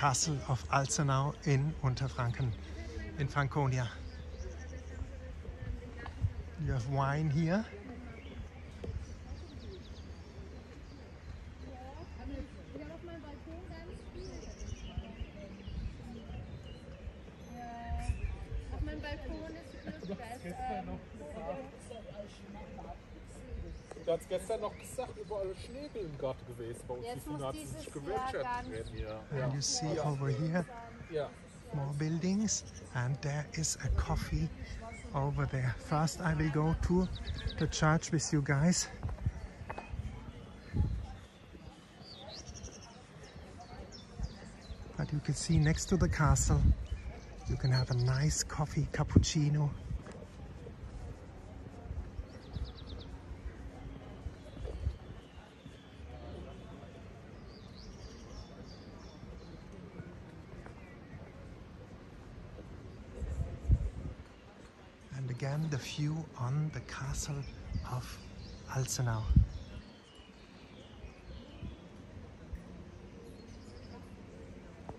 castle of Alzenau in Unterfranken, in Franconia. You have wine here. Du hast gestern noch gesagt, überall Schnee im Garten gewesen. Bei uns die Fina hat sich gewünscht. And you see over here more buildings, and there is a coffee over there. First I will go to the church with you guys. But you can see next to the castle you can have a nice coffee cappuccino. And again the view on the castle of Alzenau.